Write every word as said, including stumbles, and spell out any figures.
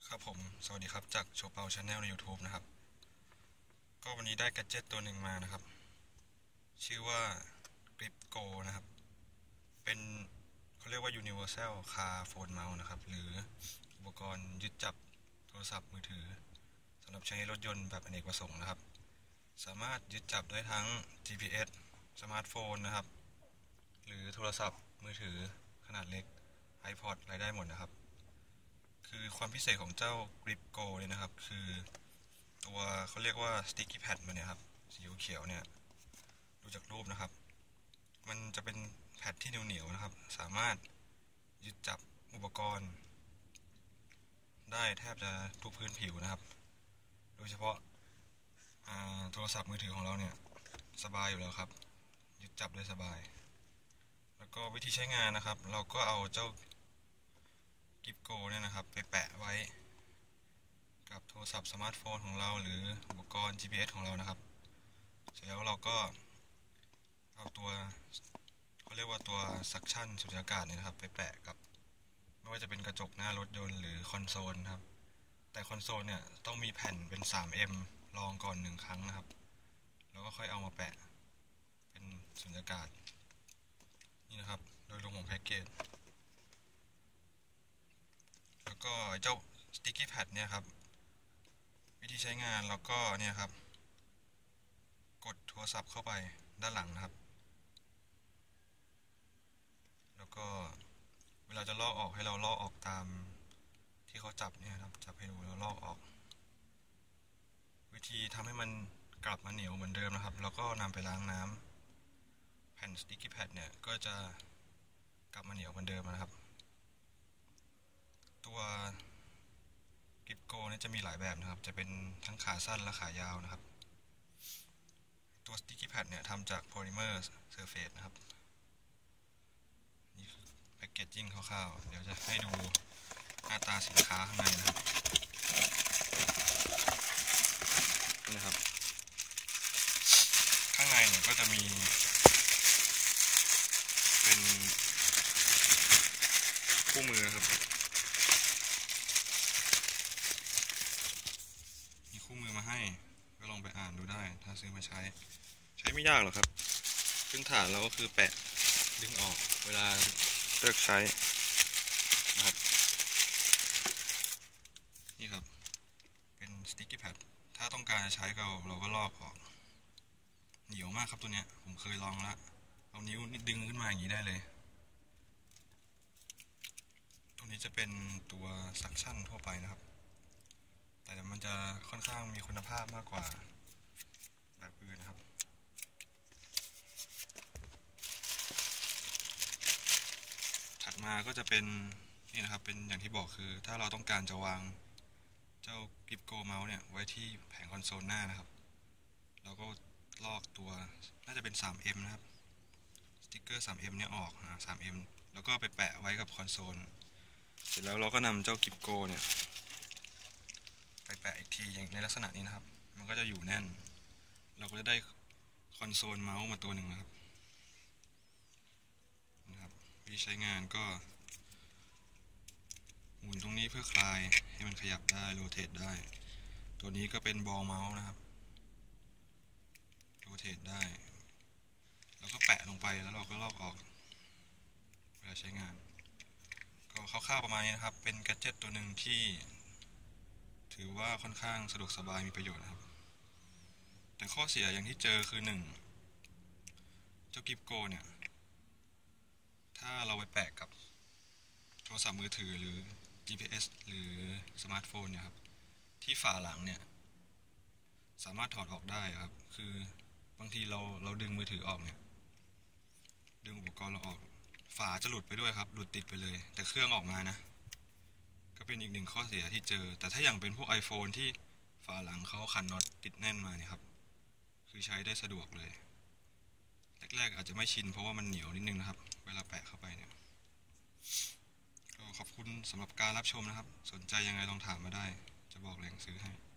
ครับผมสวัสดีครับจากโชเปาชาแนลใน ยูทูบ นะครับก็วันนี้ได้แกดเจ็ตตัวหนึ่งมานะครับชื่อว่า Grip Go นะครับเป็นเขาเรียกว่า Universal Car Phone Mount นะครับหรืออุปกรณ์ยึดจับโทรศัพท์มือถือสำหรับใช้รถยนต์แบบอเนกประสงค์นะครับสามารถยึดจับได้ทั้ง จี พี เอส สมาร์ทโฟนนะครับหรือโทรศัพท์มือถือขนาดเล็ก iPod อะไรได้หมดนะครับคือความพิเศษของเจ้า Grip Go เนี่ยนะครับคือตัวเขาเรียกว่า Sticky Pad มันเนี่ยครับสีเขียวเนี่ยดูจากรูปนะครับมันจะเป็นแพดที่เหนียวๆนะครับสามารถยึดจับอุปกรณ์ได้แทบจะทุกพื้นผิวนะครับโดยเฉพาะโทรศัพท์มือถือของเราเนี่ยสบายอยู่แล้วครับยึดจับได้สบายแล้วก็วิธีใช้งานนะครับเราก็เอาเจ้ากิฟโกเนี่ยนะครับไปแปะไว้กับโทรศัพท์สมาร์ทโฟนของเราหรืออุปกรณ์ จี พี เอส ของเรานะครับเสร็จแล้วเราก็เอาตัวเขาเรียกว่าตัวซักชั่นสูดอากาศเนี่ยนะครับไปแปะกับไม่ว่าจะเป็นกระจกหน้ารถยนต์หรือคอนโซลครับแต่คอนโซลเนี่ยต้องมีแผ่นเป็น ทรี เอ็ม รองก่อนหนึ่งครั้งนะครับแล้วก็ค่อยเอามาแปะเป็นสูดอากาศนี่นะครับโดยรวมของแพ็กเกจแล้วก็เจ้าสติ๊กกี้แพดเนี่ยครับวิธีใช้งานเราก็เนี่ยครับกดโทรศัพท์เข้าไปด้านหลังนะครับแล้วก็เวลาจะลอกออกให้เราลอกออกตามที่เขาจับเนี่ยครับจับให้ดูแล้วลอกออกวิธีทำให้มันกลับมาเหนียวเหมือนเดิมนะครับแล้วก็นำไปล้างน้ำแผ่นสติ๊กกี้แพดเนี่ยก็จะกลับมาเหนียวเหมือนเดิมนะครับตัวกิฟโกเนี่ยจะมีหลายแบบนะครับจะเป็นทั้งขาสั้นและขายาวนะครับตัวสติ๊กกี้แพดเนี่ยทำจากโพลิเมอร์เซอร์เฟสนะครับนี่คือแพ็กเกจจิ้งคร่าวๆเดี๋ยวจะให้ดูหน้าตาสินค้าข้างในนะครับนี่นะครับข้างในเนี่ยก็จะมีเป็นคู่มือครับมีคู่มือมาให้ก็ลองไปอ่านดูได้ถ้าซื้อมาใช้ใช้ไม่ยากหรอกครับพื้นฐานเราก็คือแปะดึงออกเวลาเลิกใช้นะครับนี่ครับเป็นสติ๊กกี้แพดถ้าต้องการจะใช้ก็เราก็ลอกออกเหนียวมากครับตัวเนี้ยผมเคยลองแล้วเอานิ้วดึงขึ้นมาอย่างนี้ได้เลยตัวนี้จะเป็นตัวซักชั่นทั่วไปนะครับแต่มันจะค่อนข้างมีคุณภาพมากกว่าแบบอื่นนะครับถัดมาก็จะเป็นนี่นะครับเป็นอย่างที่บอกคือถ้าเราต้องการจะวางเจ้ากิฟโกเมาส์เนี่ยไว้ที่แผงคอนโซลหน้านะครับเราก็ลอกตัวน่าจะเป็น ทรี เอ็ม นะครับสติ๊กเกอร์ ทรี เอ็ม เนี่ยออกนะ ทรี เอ็ม แล้วก็ไปแปะไว้กับคอนโซลเสร็จแล้วเราก็นำเจ้ากิฟโกเนี่ยไปแปะอีกทีในลักษณะนี้นะครับมันก็จะอยู่แน่นเราก็จะได้คอนโซลเมาส์มาตัวหนึ่งนะครับนะครับวิธีใช้งานก็หมุนตรงนี้เพื่อคลายให้มันขยับได้โรเตทได้ตัวนี้ก็เป็นบอลเมาส์นะครับโรเตทได้แล้วก็แปะลงไปแล้วเราก็ลอกออกเวลาใช้งานก็คร่าวๆประมาณนี้นะครับเป็นแกดเจ็ตตัวหนึ่งที่ถือว่าค่อนข้างสะดวกสบายมีประโยชน์นะครับแต่ข้อเสียอย่างที่เจอคือหนึ่งเจ้ากิฟโกเนี่ยถ้าเราไปแปะกับโทรศัพท์มือถือหรือ จี พี เอส หรือสมาร์ทโฟนเนี่ยครับที่ฝาหลังเนี่ยสามารถถอดออกได้ครับคือบางทีเราเราดึงมือถือออกเนี่ยดึงอุปกรณ์เราออกฝาจะหลุดไปด้วยครับหลุดติดไปเลยแต่เครื่องออกมานะก็เป็นอีกหนึ่งข้อเสียที่เจอแต่ถ้าอย่างเป็นพวก iPhone ที่ฝาหลังเขาขันน็อตติดแน่นมาเนี่ยครับคือใช้ได้สะดวกเลยแรกๆอาจจะไม่ชินเพราะว่ามันเหนียวนิดนึงนะครับเวลาแปะเข้าไปเนี่ยก็ขอบคุณสำหรับการรับชมนะครับสนใจยังไงลองถามมาได้จะบอกแหล่งซื้อให้